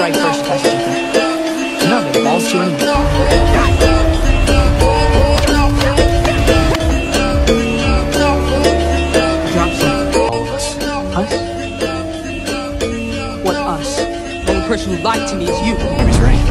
strike first if that's what you think. You know the balls to anyway. Drop something. All of us. Us? What us? The only person who lied to me is you. He was right.